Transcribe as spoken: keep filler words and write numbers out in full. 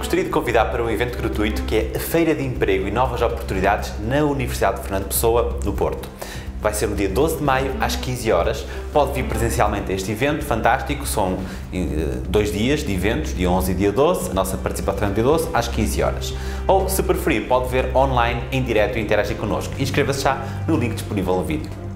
gostaria de convidar para um evento gratuito que é a Feira de Emprego e Novas Oportunidades na Universidade de Fernando Pessoa, no Porto. Vai ser no dia doze de maio, às quinze horas. Pode vir presencialmente a este evento fantástico. São dois dias de eventos, dia onze e dia doze. A nossa participação é dia doze, às quinze horas. Ou, se preferir, pode ver online, em direto e interagir connosco. Inscreva-se já no link disponível no vídeo.